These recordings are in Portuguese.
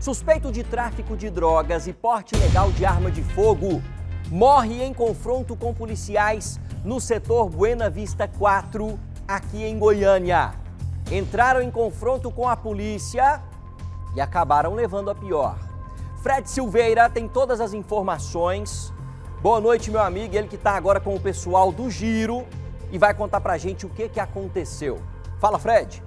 Suspeito de tráfico de drogas e porte ilegal de arma de fogo morre em confronto com policiais no setor Buena Vista 4, aqui em Goiânia. Entraram em confronto com a polícia e acabaram levando a pior. Fred Silveira tem todas as informações. Boa noite, meu amigo. Ele que está agora com o pessoal do Giro e vai contar pra gente o que aconteceu. Fala, Fred.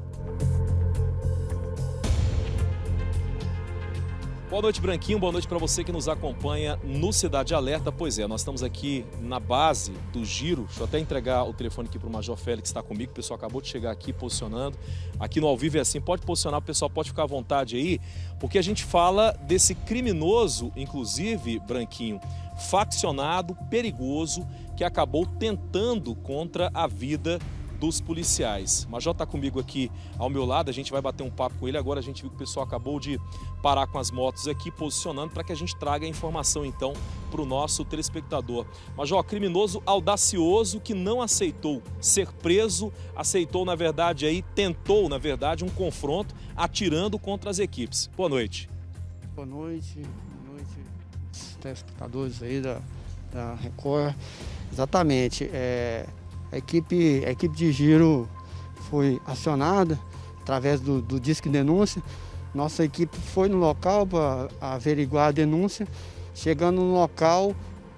Boa noite, Branquinho. Boa noite para você que nos acompanha no Cidade Alerta. Pois é, nós estamos aqui na base do Giro. Deixa eu até entregar o telefone aqui para o Major Félix, que está comigo. O pessoal acabou de chegar aqui posicionando. Aqui no Ao Vivo é assim, pode posicionar, o pessoal pode ficar à vontade aí, porque a gente fala desse criminoso, inclusive, Branquinho, faccionado, perigoso, que acabou tentando contra a vida dos policiais. O Major está comigo aqui ao meu lado, a gente vai bater um papo com ele. Agora a gente viu que o pessoal acabou de parar com as motos aqui, posicionando para que a gente traga a informação então para o nosso telespectador. Major, criminoso audacioso que não aceitou ser preso, aceitou na verdade aí, tentou na verdade um confronto atirando contra as equipes. Boa noite. Boa noite, telespectadores aí da Record. Exatamente, a equipe de Giro foi acionada através do Disque Denúncia. Nossa equipe foi no local para averiguar a denúncia. Chegando no local,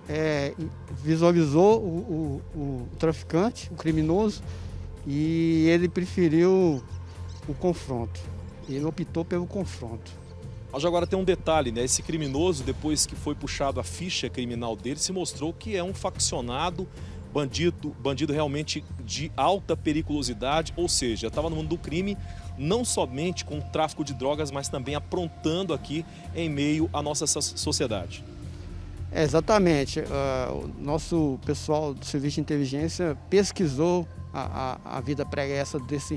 visualizou o traficante, o criminoso, e ele preferiu o confronto. Ele optou pelo confronto. Mas agora tem um detalhe, né? Esse criminoso, depois que foi puxado a ficha criminal dele, se mostrou que é um faccionado, bandido realmente de alta periculosidade, ou seja, estava no mundo do crime, não somente com o tráfico de drogas, mas também aprontando aqui em meio à nossa sociedade. Exatamente. O nosso pessoal do Serviço de Inteligência pesquisou a vida pregressa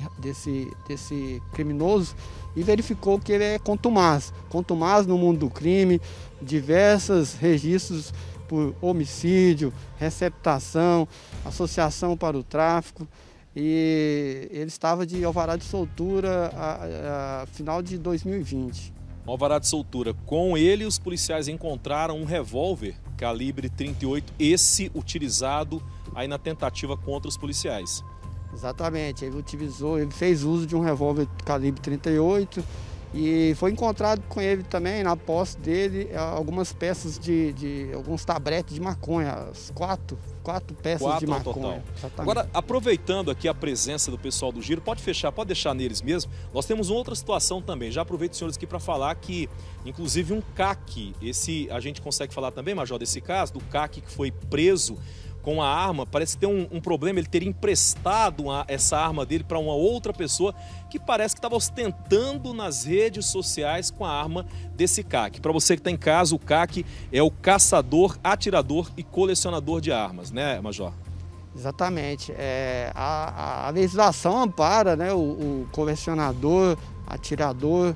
desse criminoso e verificou que ele é contumaz no mundo do crime, diversos registros por homicídio, receptação, associação para o tráfico, e ele estava de alvará de soltura a final de 2020. Alvará de soltura. Com ele, os policiais encontraram um revólver calibre 38, esse utilizado aí na tentativa contra os policiais. Exatamente, ele fez uso de um revólver calibre 38 e foi encontrado com ele também, na posse dele, algumas peças alguns tabletes de maconha, quatro peças de maconha. Agora, aproveitando aqui a presença do pessoal do Giro, pode deixar neles mesmo. Nós temos outra situação também. Já aproveito os senhores aqui para falar que, inclusive, um CAC, a gente consegue falar também, Major, desse caso, do CAC que foi preso com a arma, parece que tem um problema, ele teria emprestado essa arma dele para uma outra pessoa que parece que estava ostentando nas redes sociais com a arma desse CAC. Para você que está em casa, o CAC é o caçador, atirador e colecionador de armas, né, Major? Exatamente. A legislação ampara, né, o colecionador, atirador,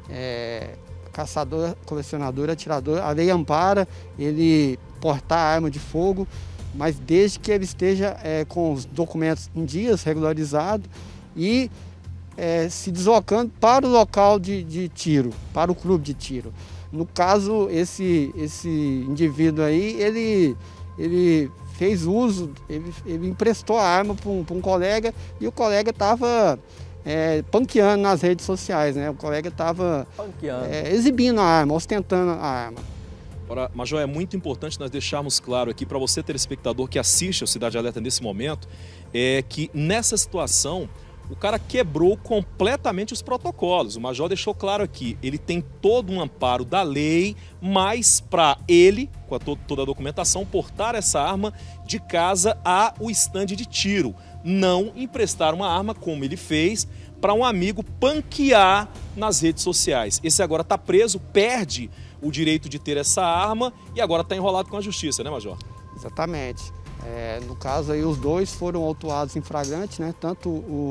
caçador, colecionador, atirador. A lei ampara ele portar arma de fogo, mas desde que ele esteja com os documentos em dias, regularizado, e se deslocando para o local de tiro, para o clube de tiro. No caso, esse indivíduo aí, ele fez uso, ele emprestou a arma para um colega, e o colega estava panqueando nas redes sociais, né? O colega estava exibindo a arma, ostentando a arma. Agora, Major, é muito importante nós deixarmos claro aqui para você, telespectador que assiste ao Cidade Alerta nesse momento, que nessa situação o cara quebrou completamente os protocolos. O Major deixou claro aqui, ele tem todo um amparo da lei, mas para ele, com toda a documentação, portar essa arma de casa ao estande de tiro. Não emprestar uma arma, como ele fez, para um amigo panquear nas redes sociais. Esse agora está preso, perde o direito de ter essa arma e agora está enrolado com a justiça, né, Major? Exatamente. No caso aí, os dois foram autuados em flagrante, né? Tanto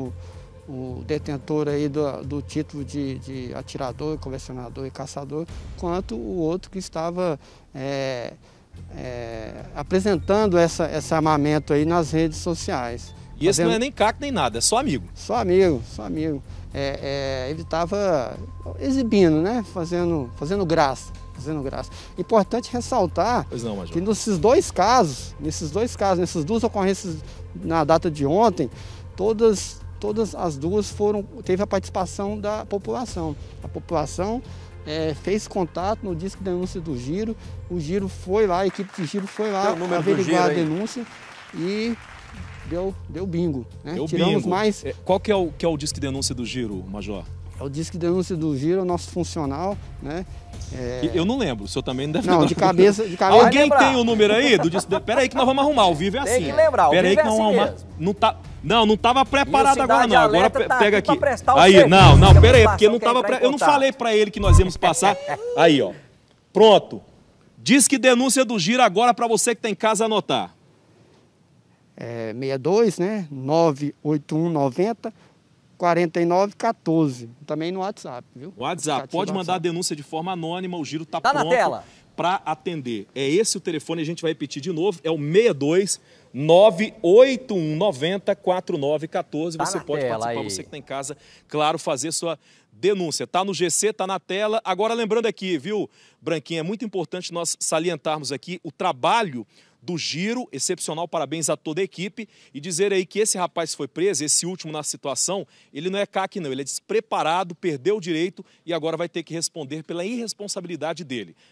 o detentor aí do título de atirador, colecionador e caçador, quanto o outro que estava apresentando esse armamento aí nas redes sociais. E esse não é nem CAC nem nada, é só amigo? Só amigo, só amigo. ele estava exibindo, né? Fazendo graça. Importante ressaltar que nesses dois casos, nessas duas ocorrências na data de ontem, todas as duas teve a participação da população. A população fez contato no disco de denúncia do Giro, o Giro foi lá, a equipe de Giro foi lá averiguar a denúncia e deu bingo, né? Tiramos bingo. Mais... Qual que é o disco de denúncia do Giro, Major? É o disco de denúncia do Giro, é o nosso funcional, né? Eu não lembro, o senhor também não deve lembrar. Não, de cabeça. Alguém tem o número aí? Pera aí que nós vamos arrumar, ao vivo é assim. Tem que lembrar, Pera aí que nós vamos arrumar. Não estava preparado agora não. Agora pega aqui. Aí, não, pera aí, porque não tava eu não falei para ele que nós íamos passar. Aí, ó. Pronto. Diz que denúncia do Giro agora para você que tem em casa anotar. 62, né? 98190 4914, também no WhatsApp, viu? WhatsApp, pode mandar a denúncia de forma anônima, o Giro está pronto na tela para atender. É esse o telefone, a gente vai repetir de novo, é o 62 98190 4914. Você pode participar, você que está em casa, claro, fazer sua denúncia. Está no GC, está na tela. Agora lembrando aqui, viu, Branquinho, é muito importante nós salientarmos aqui o trabalho do Giro, excepcional, parabéns a toda a equipe, e dizer aí que esse rapaz foi preso, esse último na situação, ele não é CAC não, ele é despreparado, perdeu o direito e agora vai ter que responder pela irresponsabilidade dele.